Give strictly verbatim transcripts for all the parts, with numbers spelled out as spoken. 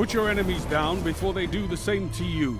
Put your enemies down before they do the same to you.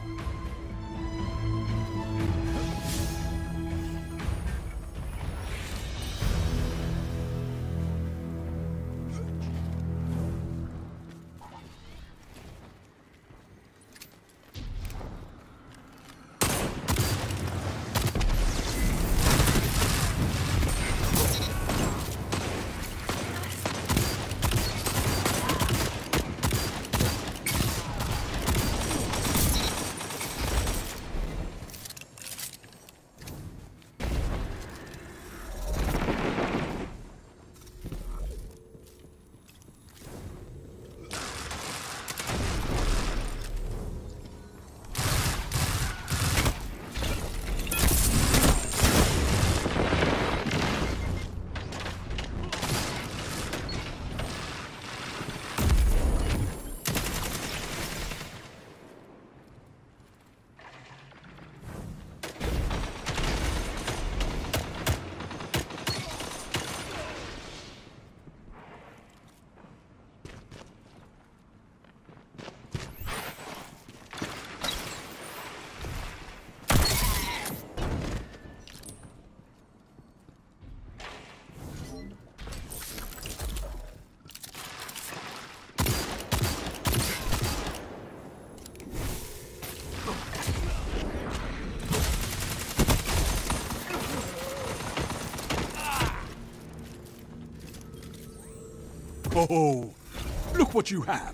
Oh, look what you have.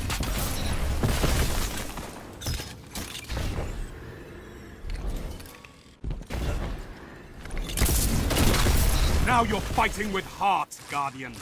Now you're fighting with heart, Guardian.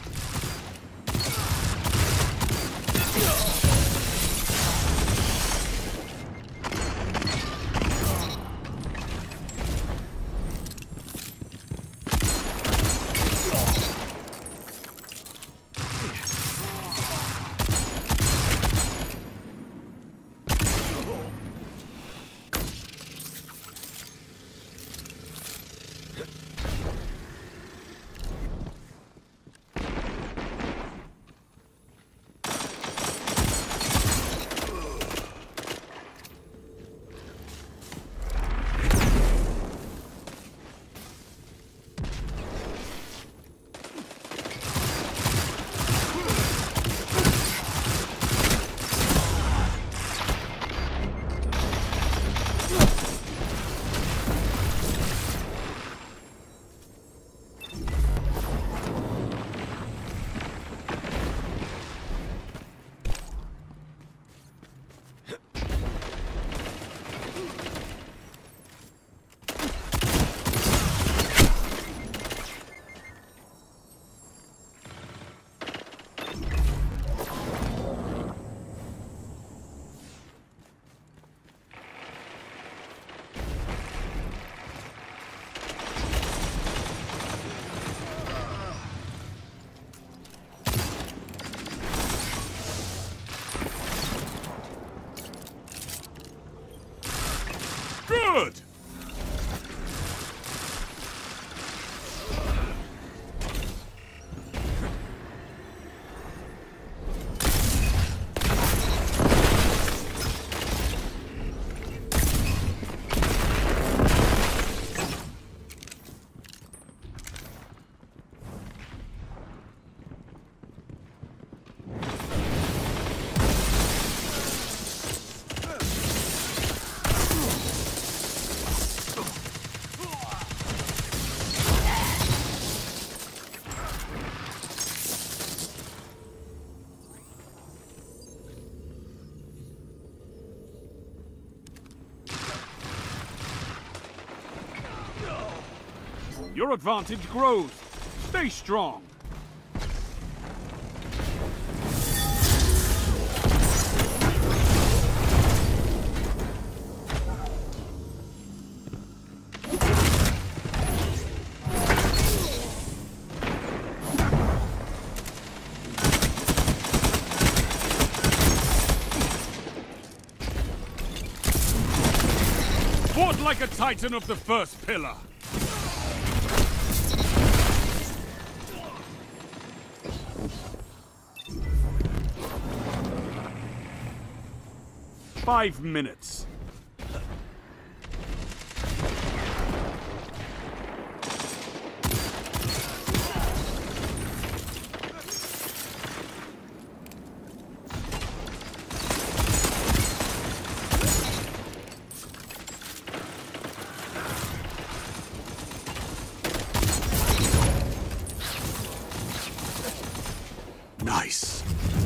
Good! Your advantage grows. Stay strong. Fought like a titan of the first pillar. Five minutes. Nice.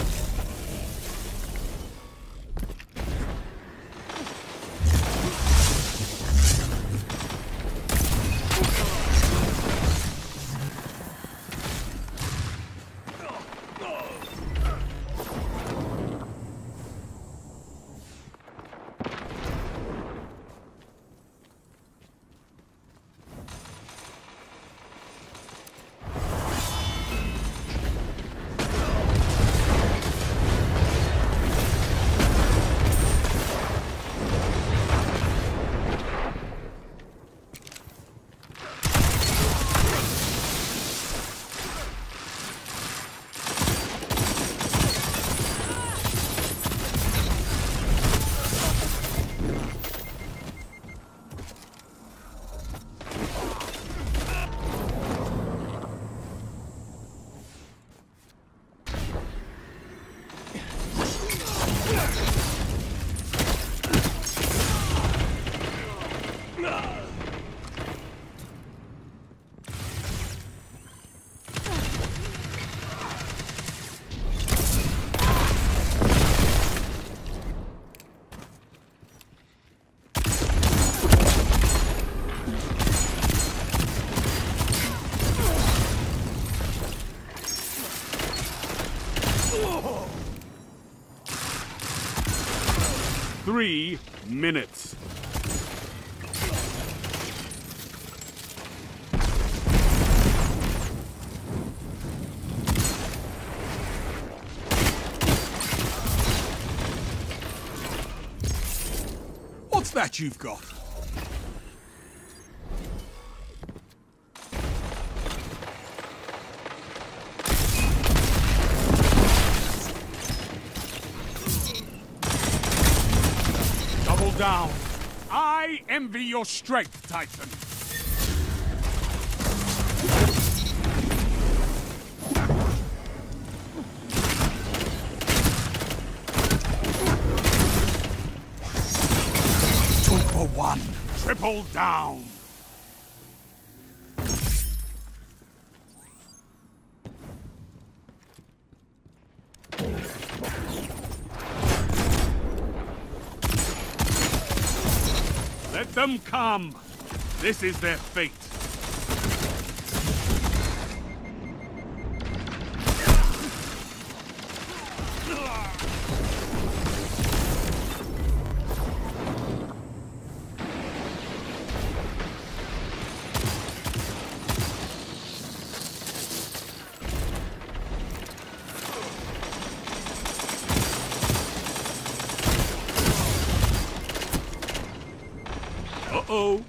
Three minutes. What's that you've got? Double down. I envy your strength, Titan. Two for one. Triple down. Let them come. This is their fate. Uh-oh.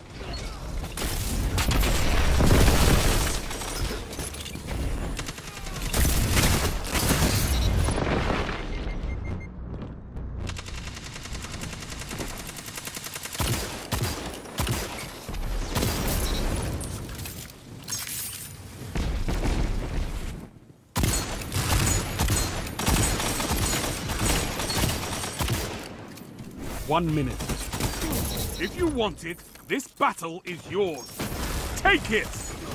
One minute. If you want it, this battle is yours. Take it!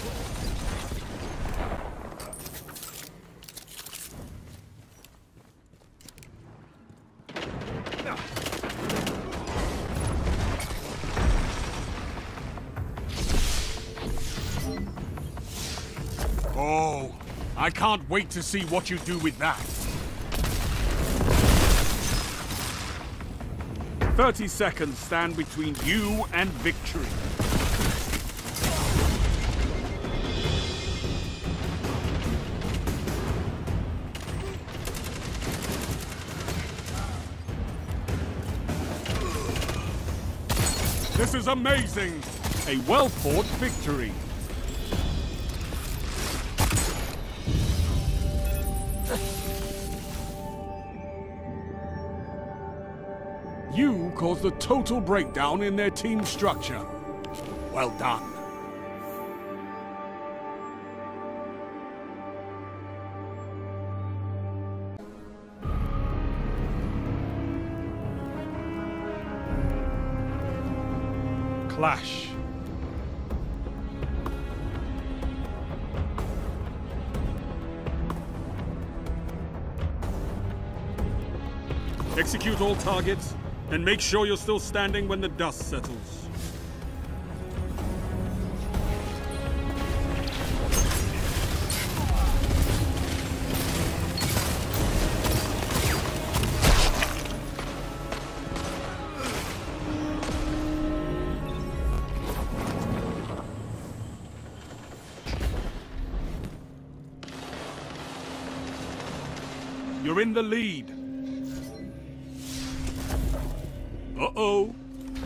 Oh, I can't wait to see what you do with that. Thirty seconds stand between you and victory. This is amazing! A well-fought victory. You caused a total breakdown in their team structure. Well done. Clash. Execute all targets, and make sure you're still standing when the dust settles. You're in the lead. Uh-oh.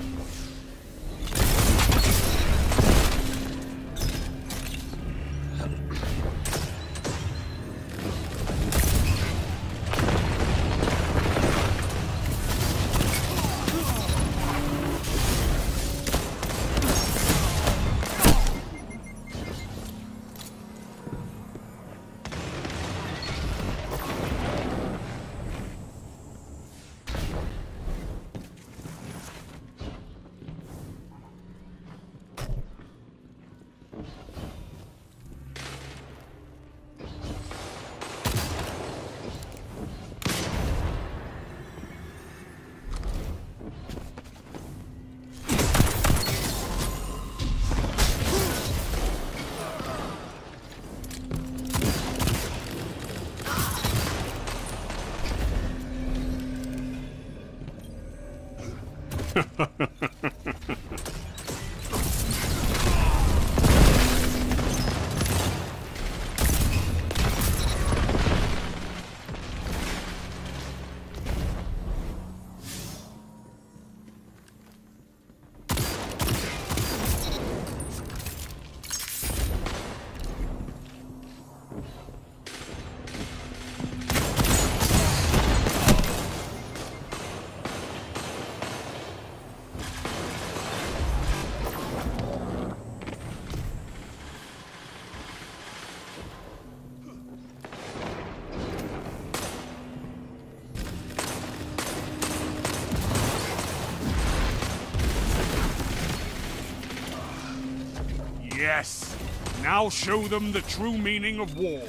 Yes. Now show them the true meaning of war.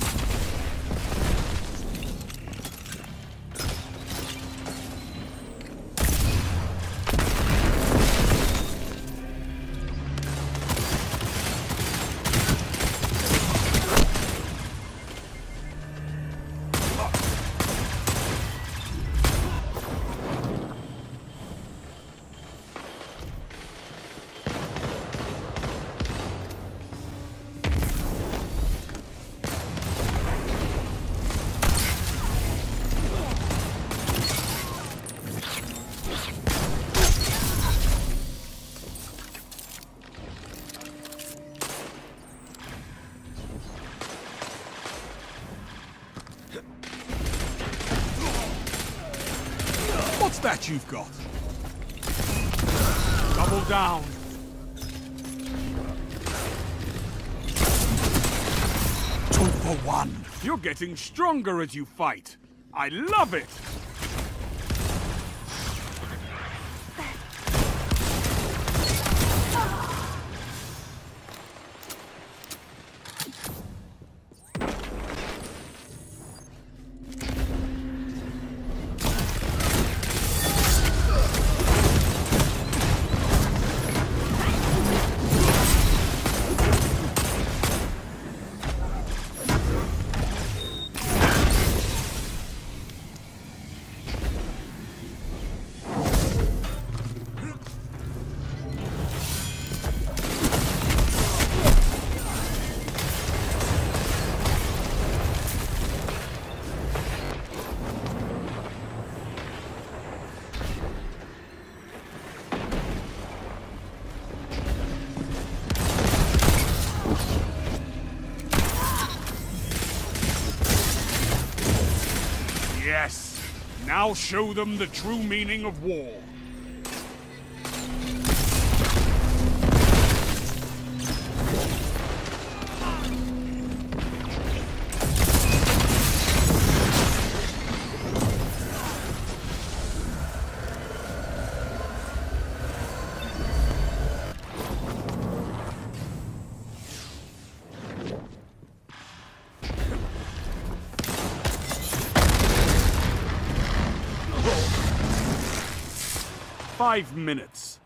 What's that you've got? Double down. Two for one. You're getting stronger as you fight. I love it. Yes! Now show them the true meaning of war. Five minutes.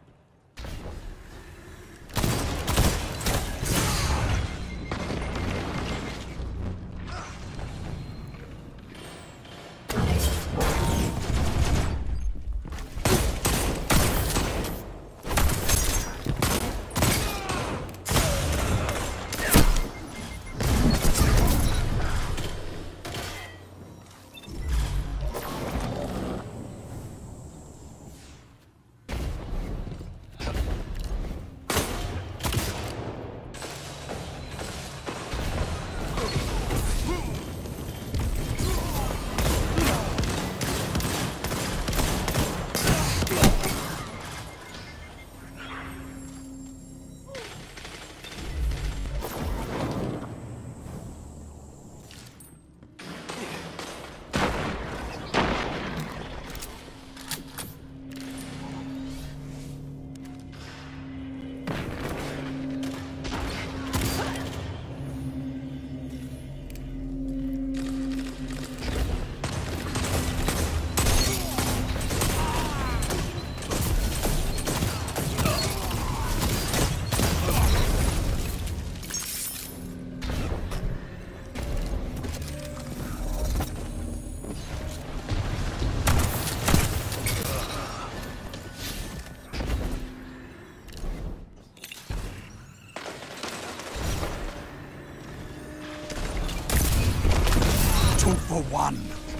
Two for one.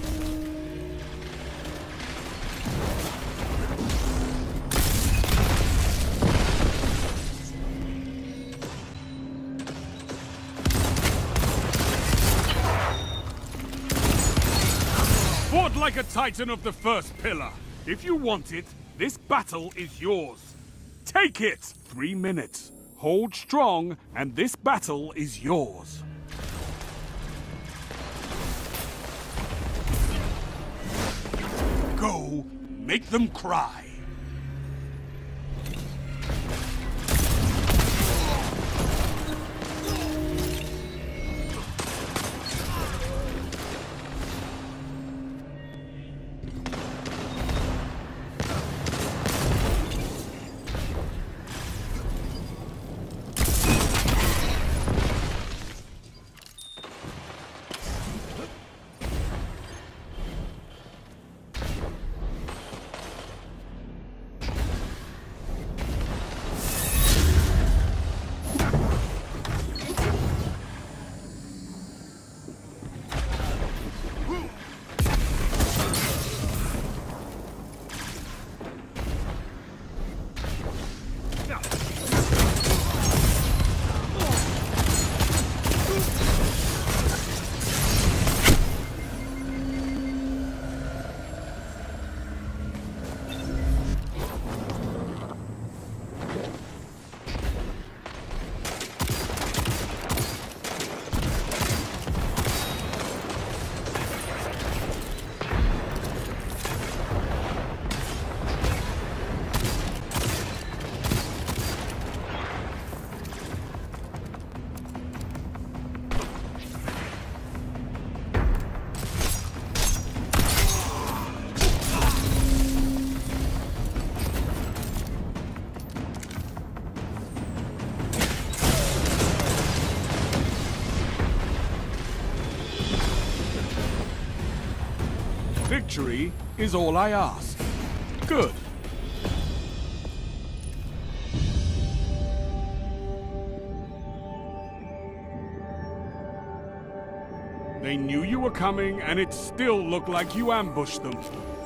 Fought like a titan of the first pillar. If you want it, this battle is yours. Take it! Three minutes. Hold strong, and this battle is yours. Go, make them cry. Victory is all I ask. Good. They knew you were coming, and it still looked like you ambushed them.